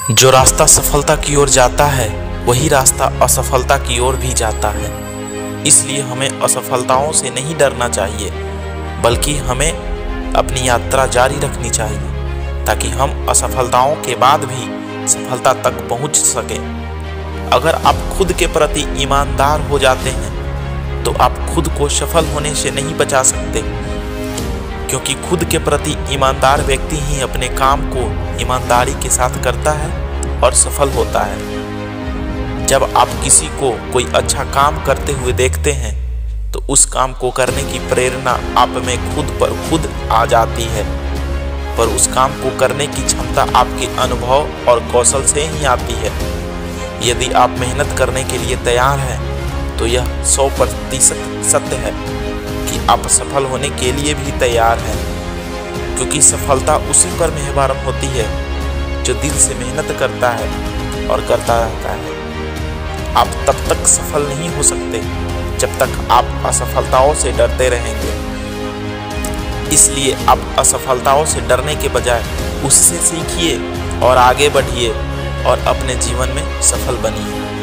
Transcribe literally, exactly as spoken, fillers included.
जो रास्ता सफलता की ओर जाता है वही रास्ता असफलता की ओर भी जाता है। इसलिए हमें असफलताओं से नहीं डरना चाहिए, बल्कि हमें अपनी यात्रा जारी रखनी चाहिए ताकि हम असफलताओं के बाद भी सफलता तक पहुंच सकें। अगर आप खुद के प्रति ईमानदार हो जाते हैं तो आप खुद को सफल होने से नहीं बचा सकते, क्योंकि खुद के प्रति ईमानदार व्यक्ति ही अपने काम को ईमानदारी के साथ करता है और सफल होता है। जब आप किसी को कोई अच्छा काम करते हुए देखते हैं तो उस काम को करने की प्रेरणा आप में खुद पर खुद आ जाती है, पर उस काम को करने की क्षमता आपके अनुभव और कौशल से ही आती है। यदि आप मेहनत करने के लिए तैयार हैं तो यह सौ प्रतिशत सत्य है कि आप सफल होने के लिए भी तैयार हैं, क्योंकि सफलता उसी पर मेहरबान होती है जो दिल से मेहनत करता है और करता रहता है। आप तब तक सफल नहीं हो सकते जब तक आप असफलताओं से डरते रहेंगे। इसलिए आप असफलताओं से डरने के बजाय उससे सीखिए और आगे बढ़िए और अपने जीवन में सफल बनिए।